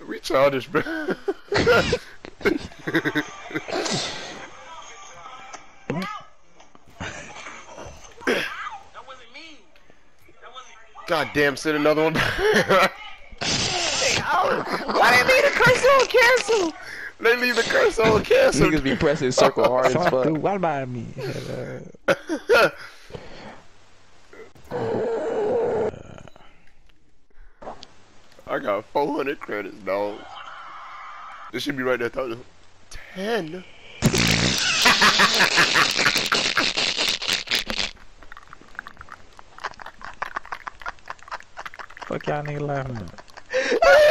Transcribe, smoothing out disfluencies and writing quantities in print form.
We childish, bro. God damn, send another one. Why they leave the cursor on cancel? They leave the cursor on cancel. Niggas be pressing circle hard as fuck. Dude, what about me? I got 400 credits, dog. This should be right there. 10. Fuck y'all nigga laughing at.